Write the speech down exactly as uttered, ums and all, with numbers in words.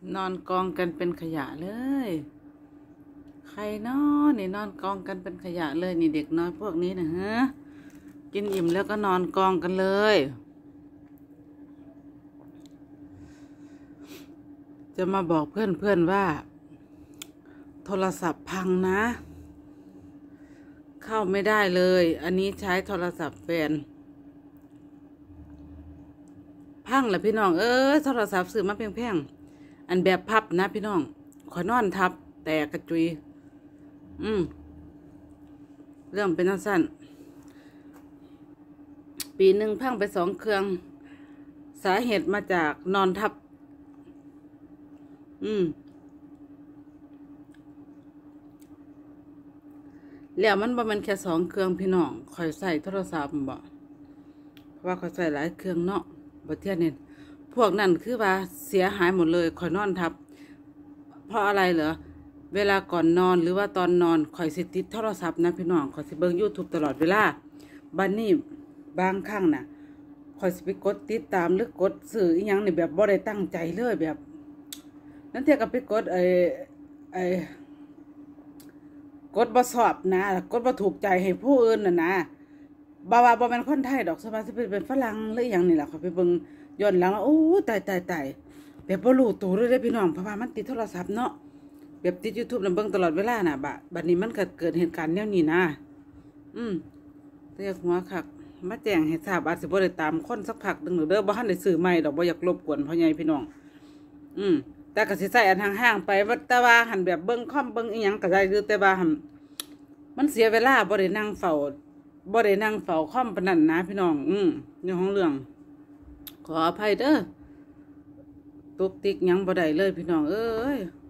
นอนกองกันเป็นขยะเลย ใครเนาะนี่นอนกองกันเป็นขยะเลยนี่เด็กน้อยพวกนี้นะฮะกินอิ่มแล้วก็นอนกองกันเลย จะมาบอกเพื่อนๆว่า โทรศัพท์พังนะ เข้าไม่ได้เลย อันนี้ใช้โทรศัพท์แฟนพังแหละพี่น้องเอ้ยโทรศัพท์ซื้อมาแพงๆอันแบบพับนะพี่น้องขอนอนทับแตกกระจุยอืมเรื่องเป็นสั้นปีหนึ่งพังไปสองเครื่องสาเหตุมาจากนอนทับอืมแล้วมันบ่แมันแค่สองเครื่องพี่น้องคอยใส่โทรศัพท์บ่เพราะว่าคอยใส่หลายเครื่องเนาะบ่เทียนเนี่ยพวกนั้นคือว่าเสียหายหมดเลยคอยนอนทับเพราะอะไรเหรอเวลาก่อนนอนหรือว่าตอนนอนคอยสิติดโทรศัพท์นะพี่น้องคอยสิเบิ่ง YouTube ตลอดเวลาบัดนี้บางครั้งน่ะคอยสิไปกดติดตามหรือกดสื่ออีหยังนี่แบบบ่ได้ตั้งใจเลยแบบนั่นเทียกับไปกดไอ้ไอ้กดบ่ชอบนะกดบ่ถูกใจให้ผู้อื่นน่ะนะบ่ว่าบ่แม่นคนไทยดอกสบายสิเป็นฝรั่งหรืออีหยังนี่ล่ะเขาไปเบิ่งย้อนหลังโอ้ตายตายตายแบบบ่รู้ตัวเลยเด้พี่น้องเพราะว่ามันติดโทรศัพท์เนาะแบบติด YouTube นำเบิ่งตลอดเวลาน่ะบะบัดนี้มันก็เกิดเหตุการณ์แนวนี้นะอืมเรียกหัวคักมาแจ้งให้ทราบอาจสิบ่ได้ตามคนสักพักนึงเด้อบ่ทันได้ซื้อใหม่ดอกบ่อยากรบกวนพ่อใหญ่พี่น้องอืมแต่ก็สิใช้อันห่างๆไปแต่ว่าหันแบบเบิ่งคอมเบิ่งอีหยังก็ได้อยู่แต่ว่าหั่นมันเสียเวลาบ่ได้นั่งเฝ้าบ่ได้นั่งเฝ้าคอมปานนั้นนะพี่น้องอืมเรื่องของเรื่องขออภัยเด้อตุกติกหยังบ่ได้เลยพี่น้องเอ้ย